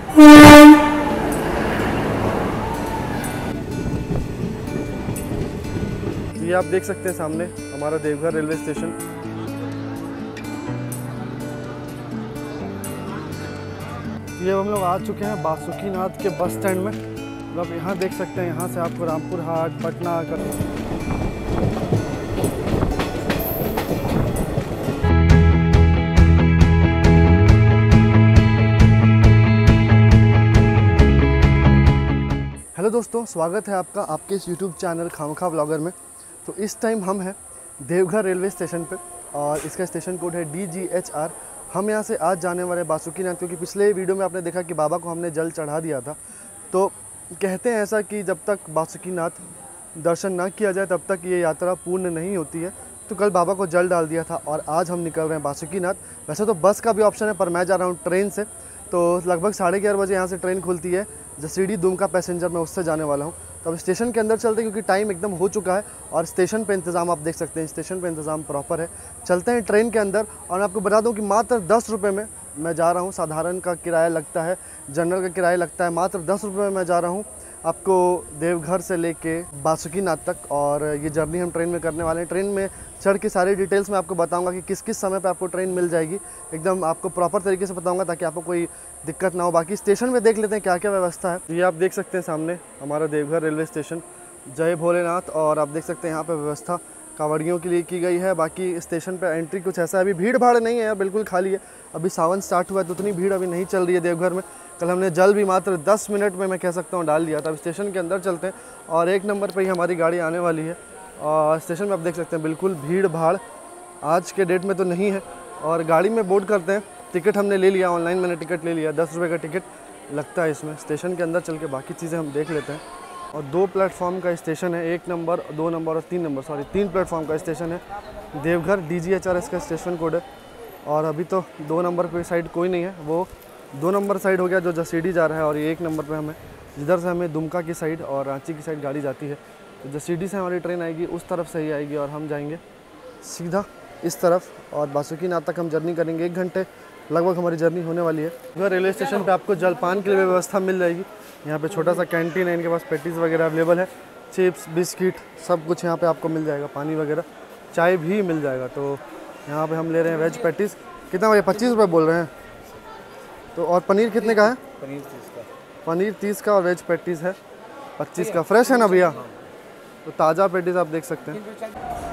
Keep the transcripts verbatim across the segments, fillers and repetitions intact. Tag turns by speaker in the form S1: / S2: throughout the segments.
S1: ये आप देख सकते हैं सामने हमारा देवघर रेलवे स्टेशन। ये हम लोग आ चुके हैं बासुकीनाथ के बस स्टैंड में। मतलब यहाँ देख सकते हैं, यहाँ से आपको रामपुर हाट, पटना कर हेलो दोस्तों, स्वागत है आपका आपके इस यूट्यूब चैनल खामखा व्लॉगर में। तो इस टाइम हम हैं देवघर रेलवे स्टेशन पे और इसका स्टेशन कोड है डी जी एच आर। हम यहाँ से आज जाने वाले हैं बासुकीनाथ, क्योंकि पिछले वीडियो में आपने देखा कि बाबा को हमने जल चढ़ा दिया था। तो कहते हैं ऐसा कि जब तक बासुकीनाथ दर्शन ना किया जाए तब तक ये यात्रा पूर्ण नहीं होती है। तो कल बाबा को जल डाल दिया था और आज हम निकल रहे हैं बासुकीनाथ। वैसे तो बस का भी ऑप्शन है, पर मैं जा रहा हूँ ट्रेन से। तो लगभग साढ़े ग्यारह बजे यहाँ से ट्रेन खुलती है, जसीडी दुमका पैसेंजर, मैं उससे जाने वाला हूँ। तो अब स्टेशन के अंदर चलते हैं, क्योंकि टाइम एकदम हो चुका है और स्टेशन पे इंतज़ाम आप देख सकते हैं, स्टेशन पे इंतज़ाम प्रॉपर है। चलते हैं ट्रेन के अंदर। और मैं आपको बता दूं कि मात्र दस रुपये में मैं जा रहा हूँ। साधारण का किराया लगता है, जनरल का किराया लगता है, मात्र दस रुपये में मैं जा रहा हूँ आपको देवघर से लेके बासुकीनाथ तक। और ये जर्नी हम ट्रेन में करने वाले हैं। ट्रेन में चढ़ के सारी डिटेल्स मैं आपको बताऊंगा कि किस किस समय पे आपको ट्रेन मिल जाएगी, एकदम आपको प्रॉपर तरीके से बताऊंगा ताकि आपको कोई दिक्कत ना हो। बाकी स्टेशन में देख लेते हैं क्या क्या व्यवस्था है। ये आप देख सकते हैं सामने हमारा देवघर रेलवे स्टेशन, जय भोलेनाथ। और आप देख सकते हैं यहाँ पर व्यवस्था कांवड़ियों के लिए की गई है। बाकी स्टेशन पर एंट्री कुछ ऐसा है, अभी भीड़ भाड़ नहीं है, बिल्कुल खाली है। अभी सावन स्टार्ट हुआ है तो उतनी भीड़ अभी नहीं चल रही है देवघर में। कल हमने जल भी मात्र दस मिनट में, मैं कह सकता हूँ, डाल दिया था। अब स्टेशन के अंदर चलते हैं और एक नंबर पे ही हमारी गाड़ी आने वाली है। और स्टेशन में आप देख सकते हैं बिल्कुल भीड़ भाड़ आज के डेट में तो नहीं है। और गाड़ी में बोर्ड करते हैं। टिकट हमने ले लिया, ऑनलाइन मैंने टिकट ले लिया, दस रुपये का टिकट लगता है इसमें। स्टेशन के अंदर चल के बाकी चीज़ें हम देख लेते हैं। और दो प्लेटफॉर्म का स्टेशन है, एक नंबर, दो नंबर और तीन नंबर, सॉरी तीन प्लेटफॉर्म का स्टेशन है Deoghar. D G H R इसका स्टेशन कोड है। और अभी तो दो नंबर पे साइड कोई नहीं है, वो दो नंबर साइड हो गया जो जसीडी जा रहा है। और ये एक नंबर पे हमें, जिधर से हमें दुमका की साइड और रांची की साइड गाड़ी जाती है, तो जसीडी से हमारी ट्रेन आएगी, उस तरफ से ही आएगी और हम जाएंगे सीधा इस तरफ। और बासुकीनाथ तक हम जर्नी करेंगे, एक घंटे लगभग हमारी जर्नी होने वाली है। उधर रेलवे स्टेशन पर आपको जलपान के लिए व्यवस्था मिल जाएगी। यहाँ पे छोटा सा कैंटीन है, इनके पास पेटीज़ वगैरह अवेलेबल है, चिप्स बिस्किट सब कुछ यहाँ पे आपको मिल जाएगा, पानी वगैरह, चाय भी मिल जाएगा। तो यहाँ पे हम ले रहे हैं वेज पैटीज़। कितना भैया? पच्चीस रुपये बोल रहे हैं। तो और पनीर कितने का है?
S2: पनीर तीस का।
S1: पनीर तीस का और वेज पैटीज़ है पच्चीस का। फ्रेश है ना भैया? तो ताज़ा पैटीज़ आप देख सकते हैं।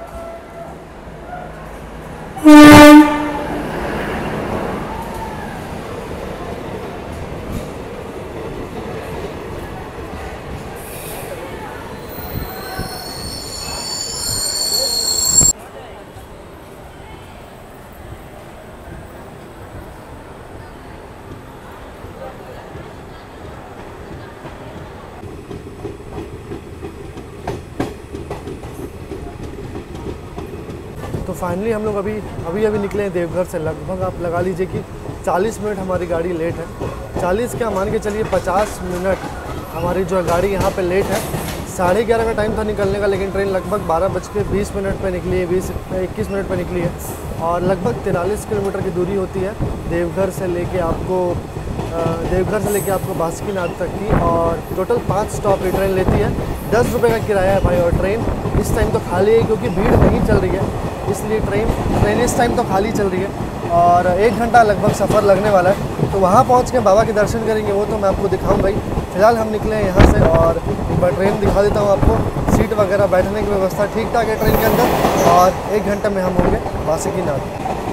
S1: तो फाइनली हम लोग अभी अभी अभी निकले हैं देवघर से। लगभग आप लगा लीजिए कि चालीस मिनट हमारी गाड़ी लेट है। चालीस क्या मान के चलिए पचास मिनट हमारी जो गाड़ी यहाँ पे लेट है। साढ़े ग्यारह का टाइम था निकलने का, लेकिन ट्रेन लगभग बारह बज के बीस मिनट पर निकली है, बीस इक्कीस मिनट पर निकली है। और लगभग तिरालीस किलोमीटर की दूरी होती है देवघर से लेके आपको देवघर से लेके आपको बासुकीनाथ तक की। और टोटल पाँच स्टॉप ये ट्रेन लेती है। दस रुपये का किराया है भाई। और ट्रेन इस टाइम तो खाली है, क्योंकि भीड़ नहीं चल रही है, इसलिए ट्रेन ट्रेन इस टाइम तो खाली चल रही है। और एक घंटा लगभग सफ़र लगने वाला है। तो वहाँ पहुँच के बाबा के दर्शन करेंगे, वो तो मैं आपको दिखाऊंगा ही। फिलहाल हम निकले हैं यहाँ से और एक बार ट्रेन दिखा देता हूँ आपको। सीट वगैरह बैठने की व्यवस्था ठीक ठाक है ट्रेन के अंदर। और एक घंटे में हम होंगे बासुकीनाथ।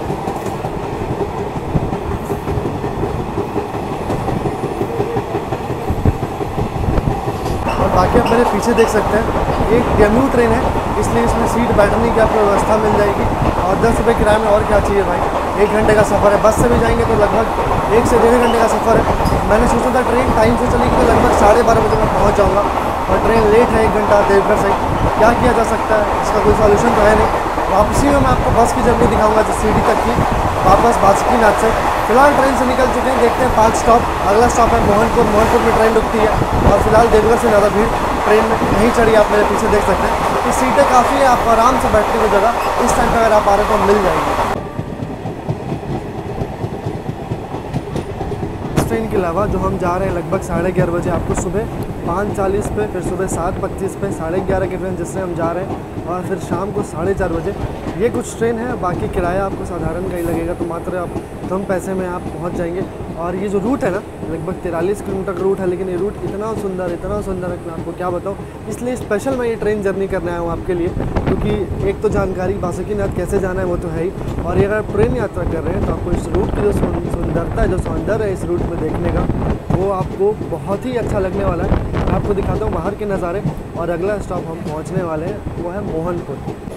S1: और बाकी आप मेरे पीछे देख सकते हैं, एक डेमू ट्रेन है, इसलिए इसमें सीट बैठने की आपको व्यवस्था मिल जाएगी। और दस रुपये किराए में और क्या चाहिए भाई। एक घंटे का सफ़र है, बस से भी जाएंगे तो लगभग एक से डेढ़ घंटे का सफ़र है। मैंने सोचा था ट्रेन टाइम से चलेगी तो लगभग साढ़े बारह बजे मैं पहुँच जाऊँगा, और ट्रेन लेट है एक घंटा देवघर से। क्या किया जा सकता है, इसका कोई सॉल्यूशन तो है नहीं। वापसी में मैं आपको बस की जर्नी दिखाऊंगा जसीडी तक की, वापस बासुकीनाथ से। फिलहाल ट्रेन से निकल चुके हैं, देखते हैं पाँच स्टॉप। अगला स्टॉप है मोहनपुर। मोहनपुर में ट्रेन रुकती है। और फिलहाल देवघर से ज़्यादा भीड़ ट्रेन में नहीं चढ़ी, आप मेरे पीछे देख सकते हैं। तो सीटें काफ़ी है, आपको आराम से बैठने की जगह इस टाइम पर अगर आप आ रहे हो तो मिल जाएगी। ट्रेन के अलावा जो हम जा रहे हैं लगभग साढ़े ग्यारह बजे, आपको सुबह पाँच चालीस पे, फिर सुबह सात पच्चीस पे साढ़े ग्यारह की ट्रेन जिससे हम जा रहे हैं, और फिर शाम को साढ़े चार बजे। ये कुछ ट्रेन है, बाकी किराया आपको साधारण का ही लगेगा, तो मात्र आप कम पैसे में आप पहुंच जाएंगे। और ये जो रूट है ना, लगभग तिरालीस किलोमीटर का रूट है, लेकिन ये रूट इतना सुंदर इतना सुंदर है कि मैं आपको क्या बताऊँ। इसलिए स्पेशल मैं ये ट्रेन जर्नी करने आया हूँ आपके लिए, क्योंकि एक तो जानकारी बासुकीनाथ कैसे जाना है वो तो है ही, और ये अगर ट्रेन यात्रा कर रहे हैं तो आपको इस रूट की जो सुंदरता है, जो सौंदर्य है इस रूट में देखने का, वो आपको बहुत ही अच्छा लगने वाला है। मैं आपको दिखाता हूँ बाहर के नज़ारे, और अगला स्टॉप हम पहुँचने वाले हैं वो है मोहनपुर।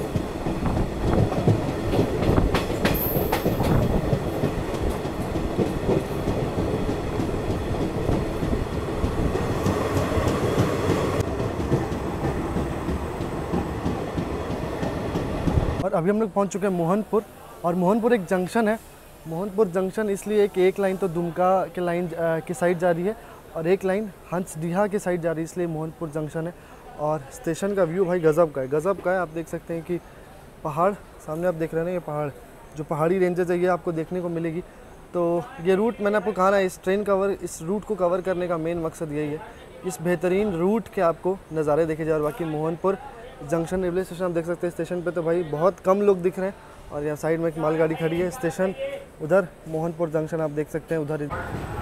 S1: और अभी हम लोग पहुँच चुके हैं मोहनपुर, और मोहनपुर एक जंक्शन है। मोहनपुर जंक्शन इसलिए कि एक लाइन तो दुमका के लाइन की साइड जा रही है और एक लाइन हंसडीहा की साइड जा रही है, इसलिए मोहनपुर जंक्शन है। और स्टेशन का व्यू भाई गज़ब का है, गज़ब का है। आप देख सकते हैं कि पहाड़ सामने आप देख रहे हैं ना, ये पहाड़ जो पहाड़ी रेंजेस है ये आपको देखने को मिलेगी। तो ये रूट मैंने आपको कहा ना, इस ट्रेन कवर इस रूट को कवर करने का मेन मकसद यही है, इस बेहतरीन रूट के आपको नज़ारे देखे जाए। और बाकी मोहनपुर जंक्शन रेलवे स्टेशन आप देख सकते हैं, स्टेशन पे तो भाई बहुत कम लोग दिख रहे हैं, और यहाँ साइड में एक मालगाड़ी खड़ी है। स्टेशन उधर मोहनपुर जंक्शन आप देख सकते हैं उधर।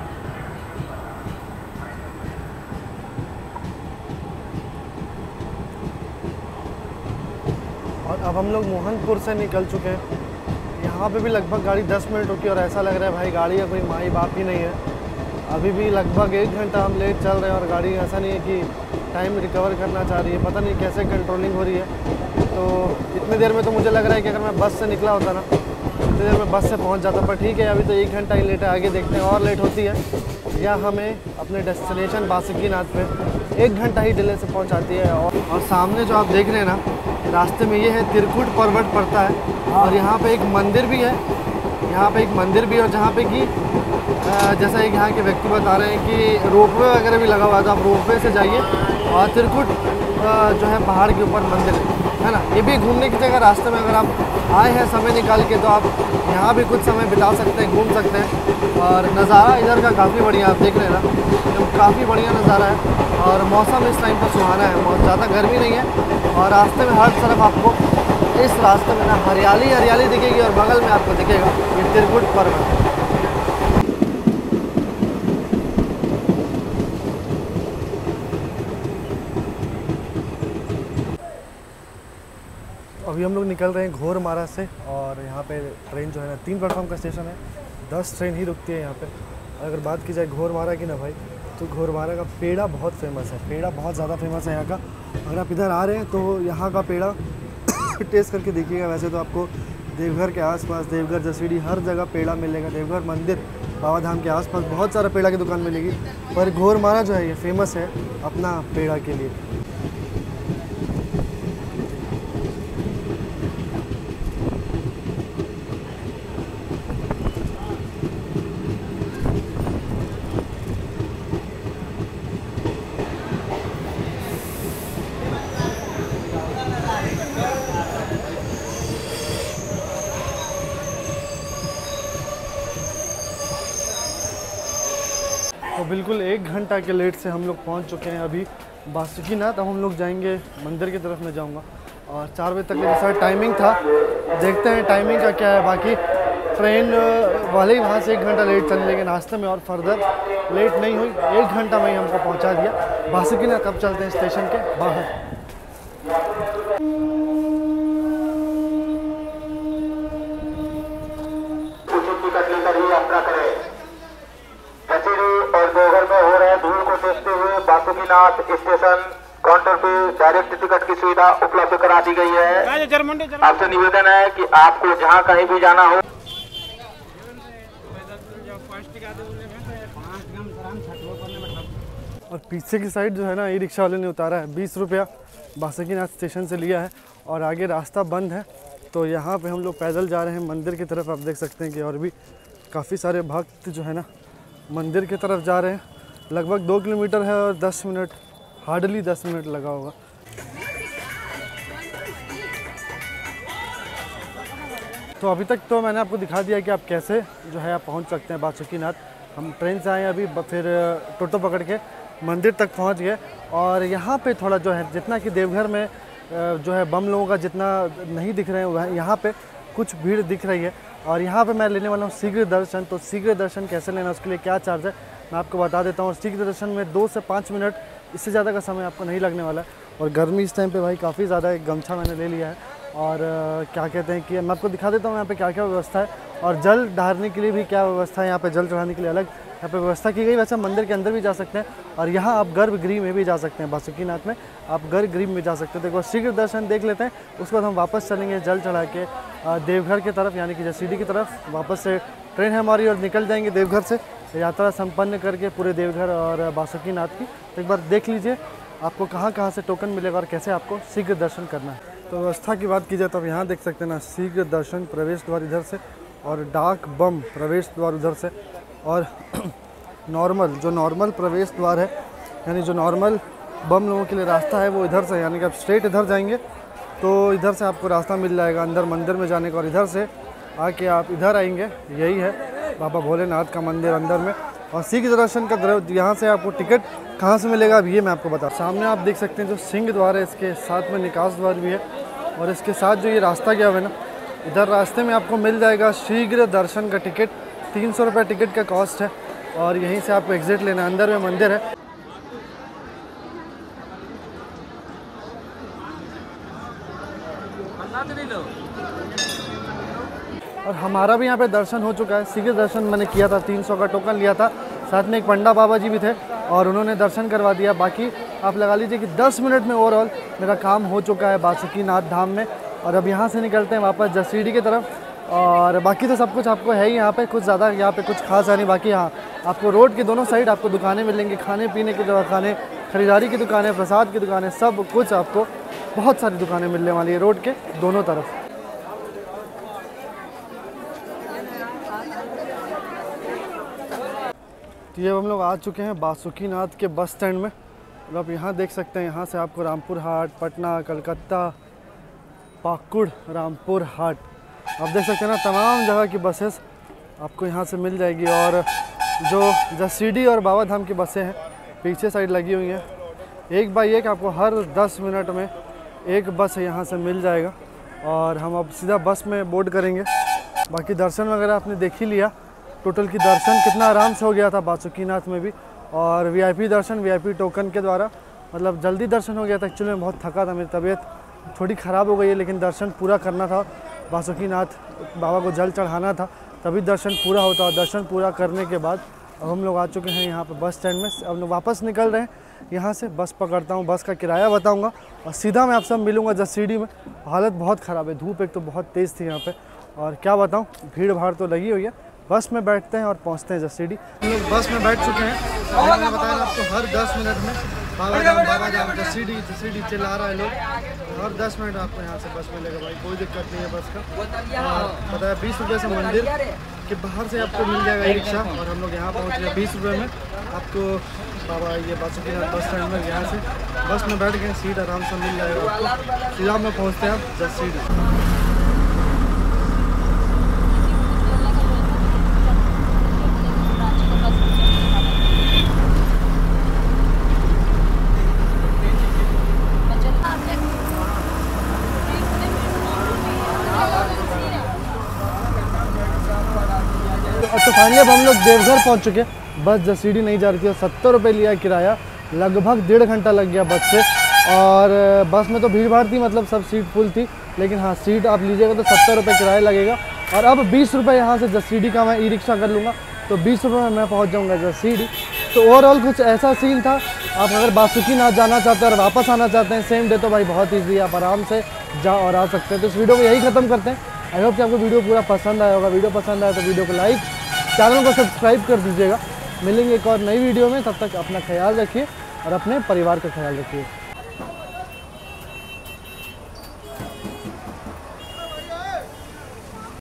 S1: और अब हम लोग मोहनपुर से निकल चुके हैं। यहाँ पे भी लगभग गाड़ी दस मिनट रुकी, और ऐसा लग रहा है भाई गाड़ी का कोई माई बाप ही नहीं है। अभी भी लगभग एक घंटा हम लेट चल रहे हैं, और गाड़ी ऐसा नहीं है कि टाइम रिकवर करना चाह रही है, पता नहीं कैसे कंट्रोलिंग हो रही है। तो इतनी देर में तो मुझे लग रहा है कि अगर मैं बस से निकला होता ना, इतनी देर में बस से पहुंच जाता, पर ठीक है अभी तो एक घंटा ही लेट है। आगे देखते हैं और लेट होती है या हमें अपने डेस्टिनेशन बासुकीनाथ पे एक घंटा ही डिले से पहुंचाती है। और, और सामने जो आप देख रहे हैं ना, रास्ते में ये है त्रिकुट पर्वत पड़ता है, और यहाँ पे एक मंदिर भी है, यहाँ पे एक मंदिर भी है, और जहाँ पे कि जैसा एक यहाँ के व्यक्ति बता रहे हैं कि रोपवे वगैरह भी लगा हुआ है, तो आप रोपवे से जाइए, और त्रिकुट जो है पहाड़ के ऊपर मंदिर है ना। ये भी घूमने की जगह, रास्ते में अगर आप आए हैं समय निकाल के तो आप यहाँ भी कुछ समय बिता सकते हैं, घूम सकते हैं। और नज़ारा इधर का काफ़ी बढ़िया, आप देख रहे हैं ना, एकदम काफ़ी बढ़िया नज़ारा है। और मौसम इस टाइम पर सुहाना है, बहुत ज़्यादा गर्मी नहीं है, और रास्ते में हर तरफ आपको इस रास्ते में ना हरियाली हरियाली दिखेगी, और बगल में आपको दिखेगा ये त्रिकुट पर्वत। अभी हम लोग निकल रहे हैं घोरमारा से, और यहाँ पे ट्रेन जो है ना, तीन प्लेटफॉर्म का स्टेशन है, दस ट्रेन ही रुकती है यहाँ पे। अगर बात की जाए घोरमारा की ना भाई, तो घोरमारा का पेड़ा बहुत फेमस है, पेड़ा बहुत ज़्यादा फेमस है यहाँ का। अगर आप इधर आ रहे हैं तो यहाँ का पेड़ा टेस्ट करके देखिएगा। वैसे तो आपको देवघर के आसपास, देवघर जसीडी हर जगह पेड़ा मिलेगा, देवघर मंदिर बाबा धाम के आसपास बहुत सारा पेड़ा की दुकान मिलेगी, पर घोरमारा जो है ये फेमस है अपना पेड़ा के लिए। तो बिल्कुल एक घंटा के लेट से हम लोग पहुंच चुके हैं अभी बासुकीनाथ। अब हम लोग जाएंगे मंदिर की तरफ, मैं जाऊंगा, और चार बजे तक जैसा टाइमिंग था, देखते हैं टाइमिंग का क्या है। बाकी ट्रेन वाले ही वहाँ से एक घंटा लेट चले, लेकिन रास्ते में और फर्दर लेट नहीं हुई, एक घंटा में ही हमको पहुँचा दिया बासुकीनाथ। अब चलते हैं स्टेशन के बाहर।
S2: बासुकीनाथ स्टेशन काउंटर पे डायरेक्ट टिकट की सुविधा उपलब्ध करा दी गई है। आपसे निवेदन है कि आपको जहां कहीं भी जाना हो।
S1: और पीछे की साइड जो है ना, ई रिक्शा वाले ने उतारा है, बीस रुपया बासुकीनाथ स्टेशन से लिया है, और आगे रास्ता बंद है। तो यहाँ पे हम लोग पैदल जा रहे हैं मंदिर की तरफ। आप देख सकते हैं कि और भी काफ़ी सारे भक्त जो है ना मंदिर की तरफ जा रहे हैं। लगभग दो किलोमीटर है, और दस मिनट हार्डली दस मिनट लगा होगा। तो अभी तक तो मैंने आपको दिखा दिया कि आप कैसे जो है आप पहुंच सकते हैं बासुकीनाथ। हम ट्रेन से आए अभी, फिर टोटो पकड़ के मंदिर तक पहुंच गए। और यहाँ पे थोड़ा जो है, जितना कि देवघर में जो है बम लोगों का जितना नहीं दिख रहे हैं, वह यहाँ पे कुछ भीड़ दिख रही है। और यहाँ पे मैं लेने वाला हूँ शीघ्र दर्शन। तो शीघ्र दर्शन कैसे लेना, उसके लिए क्या चार्ज है, मैं आपको बता देता हूँ। और शीघ्र दर्शन में दो से पाँच मिनट, इससे ज़्यादा का समय आपको नहीं लगने वाला है। और गर्मी इस टाइम पे भाई काफ़ी ज़्यादा है, एक गमछा मैंने ले लिया है। और क्या कहते हैं कि मैं आपको दिखा देता हूँ यहाँ पे क्या क्या व्यवस्था है, और जल ढारने के लिए भी क्या व्यवस्था है। यहाँ पे जल चढ़ाने के लिए अलग यहाँ पे व्यवस्था की गई। वैसे मंदिर के अंदर भी जा सकते हैं, और यहाँ आप गर्भगृह में भी जा सकते हैं। बासुकीनाथ में आप गर्भगृह में जा सकते हैं। तो एक बार शीघ्र दर्शन देख लेते हैं, उसके बाद हम वापस चलेंगे जल चढ़ा के देवघर की तरफ, यानी कि जसीडीह की तरफ। वापस से ट्रेन है हमारी और निकल जाएंगे देवघर से, यात्रा संपन्न करके पूरे देवघर और बासुकीनाथ की। तो एक बार देख लीजिए आपको कहाँ कहाँ से टोकन मिलेगा और कैसे आपको शीघ्र दर्शन करना है। तो व्यवस्था की बात की जाए तो आप यहाँ देख सकते हैं ना, शीघ्र दर्शन प्रवेश द्वार इधर से, और डाक बम प्रवेश द्वार उधर से, और नॉर्मल जो नॉर्मल प्रवेश द्वार है, यानी जो नॉर्मल बम लोगों के लिए रास्ता है वो इधर से, यानी कि आप स्ट्रेट इधर जाएंगे तो इधर से आपको रास्ता मिल जाएगा अंदर मंदिर में जाने का। और इधर से आके आप इधर आएंगे, यही है बाबा भोलेनाथ का मंदिर अंदर में। और शीघ्र दर्शन का यहाँ से आपको टिकट कहाँ से मिलेगा अब ये मैं आपको बता। सामने आप देख सकते हैं जो सिंह द्वार है, इसके साथ में निकास द्वार भी है, और इसके साथ जो ये रास्ता गया हुआ है ना, इधर रास्ते में आपको मिल जाएगा शीघ्र दर्शन का टिकट। तीन सौ रुपये टिकट का कॉस्ट है, और यहीं से आपको एग्जिट लेना है। अंदर में मंदिर है। और हमारा भी यहाँ पे दर्शन हो चुका है। शीघ्र दर्शन मैंने किया था, तीन सौ का टोकन लिया था, साथ में एक पंडा बाबा जी भी थे और उन्होंने दर्शन करवा दिया। बाकी आप लगा लीजिए कि दस मिनट में ओवरऑल मेरा काम हो चुका है बासुकीनाथ धाम में। और अब यहाँ से निकलते हैं वापस जसीडीह की तरफ। और बाकी तो सब कुछ आपको है ही यहाँ पे, कुछ ज़्यादा यहाँ पे कुछ खास है नहीं। बाकी यहाँ आपको रोड के दोनों साइड आपको दुकानें मिलेंगी, खाने पीने की दुकानें, खरीदारी की दुकानें, प्रसाद की दुकानें, सब कुछ आपको बहुत सारी दुकानें मिलने वाली है रोड के दोनों तरफ। तो ये हम लोग आ चुके हैं बासुकीनाथ के बस स्टैंड में। और आप यहाँ देख सकते हैं, यहाँ से आपको रामपुर हाट, पटना, कलकत्ता, पाकुड़, रामपुर हाट, आप देख सकते हैं ना, तमाम जगह की बसेस आपको यहाँ से मिल जाएगी। और जो जसीडीह और बाबा धाम की बसें हैं पीछे साइड लगी हुई हैं, एक बाई एक आपको हर दस मिनट में एक बस यहाँ से मिल जाएगा। और हम अब सीधा बस में बोर्ड करेंगे। बाकी दर्शन वगैरह आपने देख ही लिया, टोटल की दर्शन कितना आराम से हो गया था बासुकीनाथ में भी। और वीआईपी दर्शन वीआईपी टोकन के द्वारा, मतलब जल्दी दर्शन हो गया था। एक्चुअली मैं बहुत थका था, मेरी तबीयत थोड़ी ख़राब हो गई है, लेकिन दर्शन पूरा करना था। बासुकीनाथ बाबा को जल चढ़ाना था, तभी दर्शन पूरा होता। और दर्शन पूरा करने के बाद अब हम लोग आ चुके हैं यहाँ पर बस स्टैंड में। अब लोग वापस निकल रहे हैं यहाँ से। बस पकड़ता हूँ, बस का किराया बताऊँगा और सीधा मैं आपसे मिलूँगा जसीडीह में। हालत बहुत ख़राब है, धूप एक तो बहुत तेज़ थी यहाँ पर, और क्या बताऊँ, भीड़ भाड़ तो लगी हुई है। बस में बैठते हैं और पहुंचते हैं जसीडीह। हम लोग बस में बैठ चुके हैं और मैंने बताया आपको हर दस मिनट में बाबा धाम बाबा धाम जसीडीह जसीडीह चिल्ला रहा है लोग। हर दस मिनट आपको यहाँ से बस मिलेगा भाई, कोई दिक्कत नहीं है बस का। और बताया बीस रुपये से मंदिर के बाहर से आपको मिल जाएगा ई रिक्शा। और हम लोग यहाँ पहुँच गए बीस रुपये में आपको बाबा ये बासुकीनाथ बस स्टैंड में। यहाँ से बस में बैठ गए, सीट आराम से मिल जाएगा आपको। सीधा में पहुँचते हैं आप जसीडीह। तो फाइनली अब हम लोग देवघर पहुंच चुके। बस जसीडीह नहीं जा रही थी और सत्तर रुपये लिया किराया, लगभग डेढ़ घंटा लग गया बस से। और बस में तो भीड़ भाड़ थी, मतलब सब सीट फुल थी, लेकिन हाँ सीट आप लीजिएगा तो सत्तर रुपये किराया लगेगा। और अब बीस रुपये यहाँ से जसीडीह का मैं ई रिक्शा कर लूँगा, तो बीस रुपये में मैं पहुँच जाऊँगा जसीडीह। तो ओवरऑल कुछ ऐसा सीन था। आप अगर बासुकीनाथ जाना चाहते हैं और वापस आना चाहते हैं सेम डे, तो भाई बहुत ईजी है, आप आराम से जा और आ सकते हैं। तो इस वीडियो को यही ख़त्म करते हैं। आई होप कि आपको वीडियो पूरा पसंद आया होगा। वीडियो पसंद आया तो वीडियो को लाइक, चैनल को सब्सक्राइब कर दीजिएगा। मिलेंगे एक और नई वीडियो में, तब तक अपना ख्याल रखिए और अपने परिवार का ख्याल रखिए।